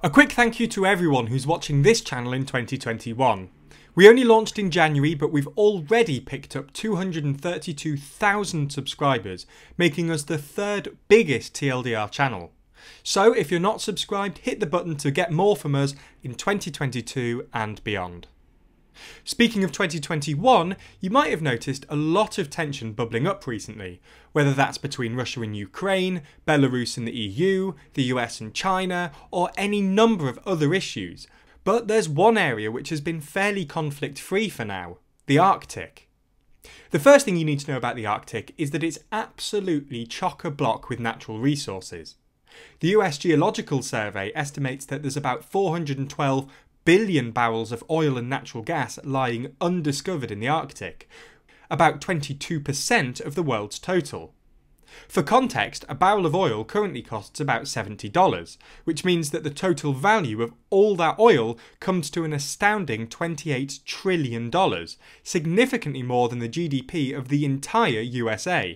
A quick thank you to everyone who's watching this channel in 2021. We only launched in January, but we've already picked up 232,000 subscribers, making us the third biggest TLDR channel. So if you're not subscribed, hit the button to get more from us in 2022 and beyond. Speaking of 2021, you might have noticed a lot of tension bubbling up recently, whether that's between Russia and Ukraine, Belarus and the EU, the US and China, or any number of other issues. But there's one area which has been fairly conflict-free for now: the Arctic. The first thing you need to know about the Arctic is that it's absolutely chock-a-block with natural resources. The US Geological Survey estimates that there's about 412 billion barrels of oil and natural gas lying undiscovered in the Arctic, about 22% of the world's total. For context, a barrel of oil currently costs about $70, which means that the total value of all that oil comes to an astounding $28 trillion, significantly more than the GDP of the entire USA.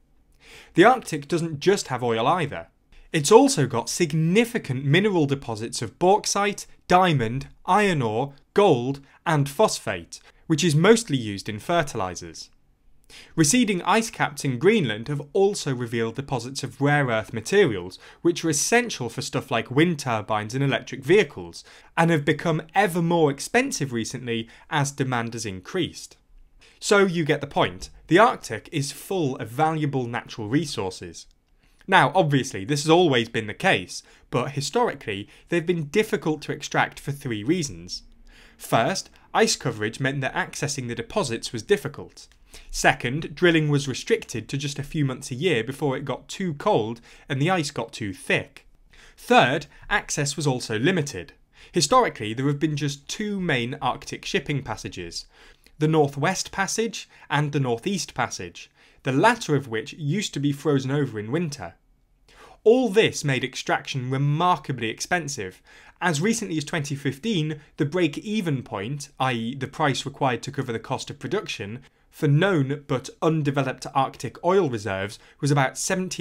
The Arctic doesn't just have oil either. It's also got significant mineral deposits of bauxite, diamond, iron ore, gold and phosphate, which is mostly used in fertilisers. Receding ice caps in Greenland have also revealed deposits of rare earth materials, which are essential for stuff like wind turbines and electric vehicles, and have become ever more expensive recently as demand has increased. So you get the point. The Arctic is full of valuable natural resources. Now, obviously, this has always been the case, but historically, they've been difficult to extract for three reasons. First, ice coverage meant that accessing the deposits was difficult. Second, drilling was restricted to just a few months a year before it got too cold and the ice got too thick. Third, access was also limited. Historically, there have been just two main Arctic shipping passages: the Northwest Passage and the Northeast Passage, the latter of which used to be frozen over in winter. All this made extraction remarkably expensive. As recently as 2015, the break-even point, i.e. the price required to cover the cost of production, for known but undeveloped Arctic oil reserves was about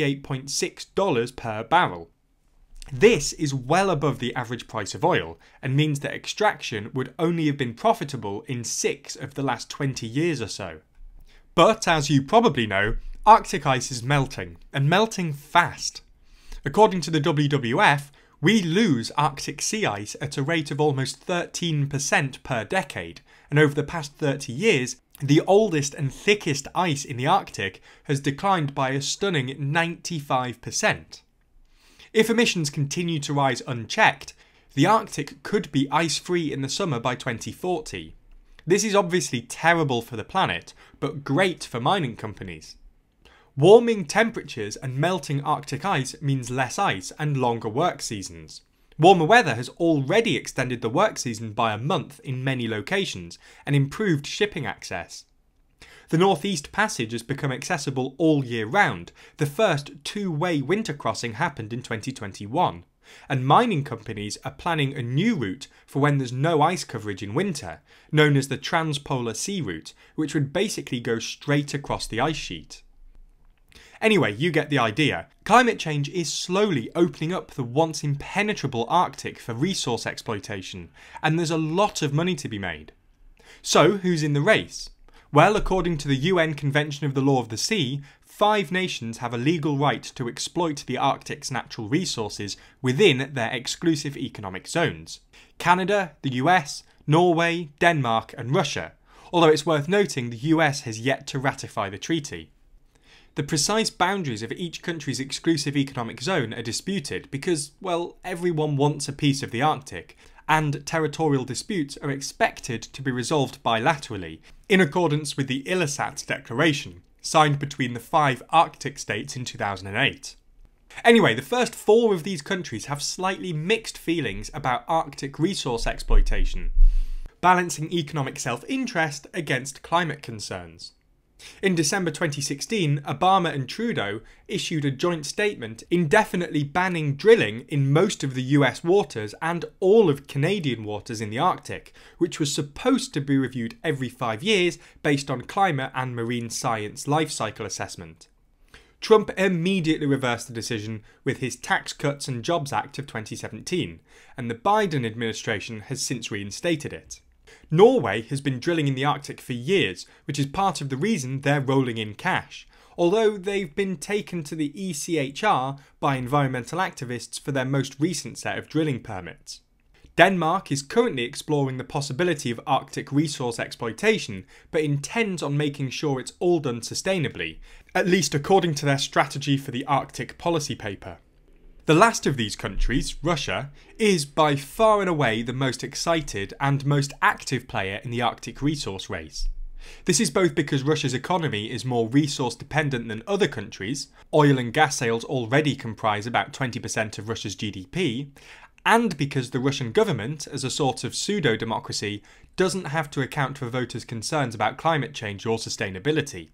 $78.6 per barrel. This is well above the average price of oil, and means that extraction would only have been profitable in 6 of the last 20 years or so. But, as you probably know, Arctic ice is melting, and melting fast. According to the WWF, we lose Arctic sea ice at a rate of almost 13% per decade, and over the past 30 years, the oldest and thickest ice in the Arctic has declined by a stunning 95%. If emissions continue to rise unchecked, the Arctic could be ice-free in the summer by 2040. This is obviously terrible for the planet, but great for mining companies. Warming temperatures and melting Arctic ice means less ice and longer work seasons. Warmer weather has already extended the work season by a month in many locations and improved shipping access. The Northeast Passage has become accessible all year round. The first two-way winter crossing happened in 2021. And mining companies are planning a new route for when there's no ice coverage in winter, known as the Transpolar Sea Route, which would basically go straight across the ice sheet. Anyway, you get the idea. Climate change is slowly opening up the once impenetrable Arctic for resource exploitation, and there's a lot of money to be made. So, who's in the race? Well, according to the UN Convention of the Law of the Sea, 5 nations have a legal right to exploit the Arctic's natural resources within their exclusive economic zones: Canada, the US, Norway, Denmark and Russia, although it's worth noting the US has yet to ratify the treaty. The precise boundaries of each country's exclusive economic zone are disputed because, well, everyone wants a piece of the Arctic, and territorial disputes are expected to be resolved bilaterally, in accordance with the Ilulissat Declaration, signed between the 5 Arctic states in 2008. Anyway, the first 4 of these countries have slightly mixed feelings about Arctic resource exploitation, balancing economic self-interest against climate concerns. In December 2016, Obama and Trudeau issued a joint statement indefinitely banning drilling in most of the US waters and all of Canadian waters in the Arctic, which was supposed to be reviewed every 5 years based on climate and marine science life cycle assessment. Trump immediately reversed the decision with his Tax Cuts and Jobs Act of 2017, and the Biden administration has since reinstated it. Norway has been drilling in the Arctic for years, which is part of the reason they're rolling in cash, although they've been taken to the ECHR by environmental activists for their most recent set of drilling permits. Denmark is currently exploring the possibility of Arctic resource exploitation, but intends on making sure it's all done sustainably, at least according to their strategy for the Arctic policy paper. The last of these countries, Russia, is by far and away the most excited and most active player in the Arctic resource race. This is both because Russia's economy is more resource dependent than other countries, oil and gas sales already comprise about 20% of Russia's GDP, and because the Russian government, as a sort of pseudo-democracy, doesn't have to account for voters' concerns about climate change or sustainability.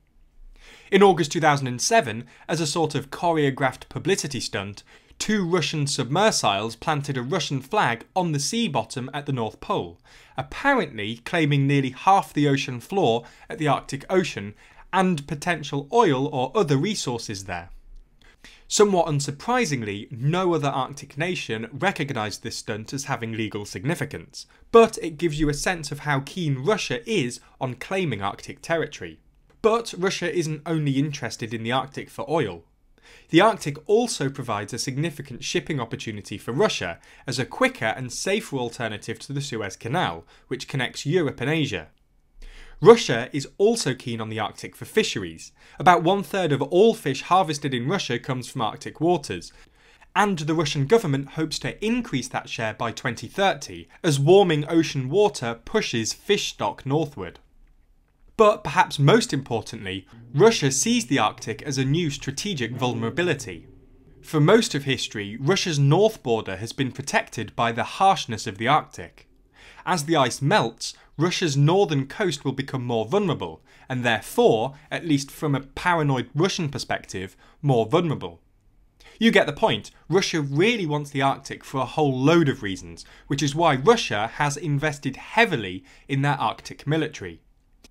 In August 2007, as a sort of choreographed publicity stunt, 2 Russian submersibles planted a Russian flag on the sea bottom at the North Pole, apparently claiming nearly half the ocean floor at the Arctic Ocean and potential oil or other resources there. Somewhat unsurprisingly, no other Arctic nation recognised this stunt as having legal significance, but it gives you a sense of how keen Russia is on claiming Arctic territory. But Russia isn't only interested in the Arctic for oil. The Arctic also provides a significant shipping opportunity for Russia as a quicker and safer alternative to the Suez Canal, which connects Europe and Asia. Russia is also keen on the Arctic for fisheries. About 1/3 of all fish harvested in Russia comes from Arctic waters, and the Russian government hopes to increase that share by 2030 as warming ocean water pushes fish stock northward. But perhaps most importantly, Russia sees the Arctic as a new strategic vulnerability. For most of history, Russia's north border has been protected by the harshness of the Arctic. As the ice melts, Russia's northern coast will become more vulnerable, and therefore, at least from a paranoid Russian perspective, more vulnerable. You get the point. Russia really wants the Arctic for a whole load of reasons, which is why Russia has invested heavily in their Arctic military.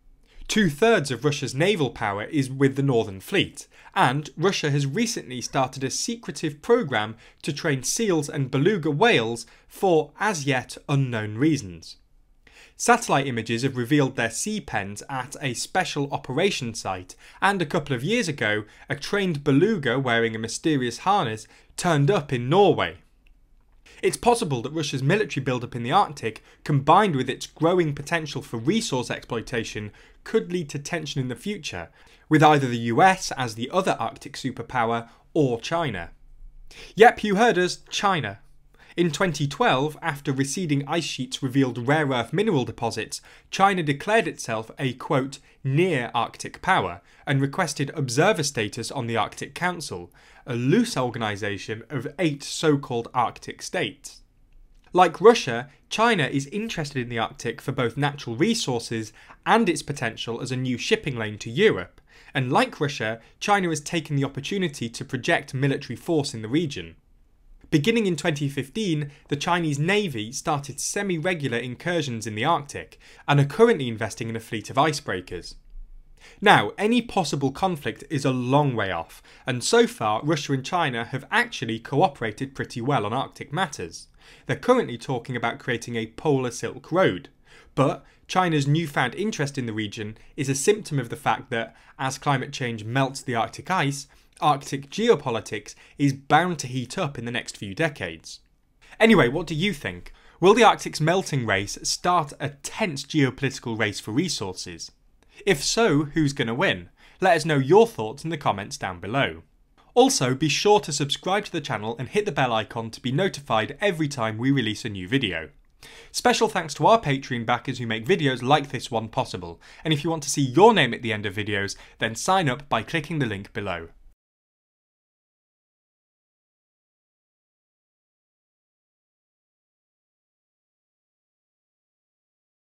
2/3 of Russia's naval power is with the Northern Fleet, and Russia has recently started a secretive program to train seals and beluga whales for as yet unknown reasons. Satellite images have revealed their sea pens at a special operations site, and a couple of years ago, a trained beluga wearing a mysterious harness turned up in Norway. It's possible that Russia's military build-up in the Arctic, combined with its growing potential for resource exploitation, could lead to tension in the future, with either the US as the other Arctic superpower or China. Yep, you heard us, China. In 2012, after receding ice sheets revealed rare earth mineral deposits, China declared itself a, quote, near Arctic power and requested observer status on the Arctic Council, a loose organisation of 8 so-called Arctic states. Like Russia, China is interested in the Arctic for both natural resources and its potential as a new shipping lane to Europe, and like Russia, China has taken the opportunity to project military force in the region. Beginning in 2015, the Chinese Navy started semi-regular incursions in the Arctic and are currently investing in a fleet of icebreakers. Now, any possible conflict is a long way off, and so far Russia and China have actually cooperated pretty well on Arctic matters. They're currently talking about creating a polar Silk Road, but China's newfound interest in the region is a symptom of the fact that, as climate change melts the Arctic ice, Arctic geopolitics is bound to heat up in the next few decades. Anyway, what do you think? Will the Arctic's melting race start a tense geopolitical race for resources? If so, who's going to win? Let us know your thoughts in the comments down below. Also, be sure to subscribe to the channel and hit the bell icon to be notified every time we release a new video. Special thanks to our Patreon backers who make videos like this one possible, and if you want to see your name at the end of videos, then sign up by clicking the link below.